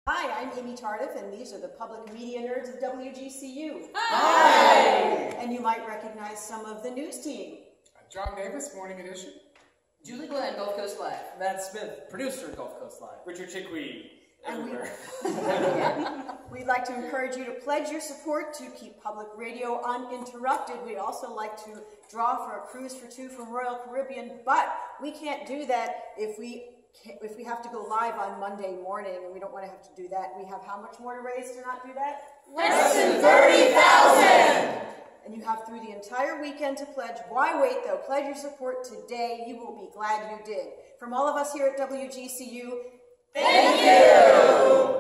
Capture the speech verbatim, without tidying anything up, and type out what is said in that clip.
Hi, I'm Amy Tardif, and these are the public media nerds of W G C U. Hi! And you might recognize some of the news team. John Davis, Morning Edition. Julie Glenn, Gulf Coast Live. Matt Smith, producer, Gulf Coast Live. Richard Chickweed, everywhere. everywhere. We, we'd like to encourage you to pledge your support to keep public radio uninterrupted. We'd also like to draw for a cruise for two from Royal Caribbean, but we can't do that if we if we have to go live on Monday morning, and we don't want to have to do that. We have how much more to raise to not do that? Less than thirty thousand! And you have through the entire weekend to pledge. Why wait, though? Pledge your support today. You will be glad you did. From all of us here at W G C U, thank you!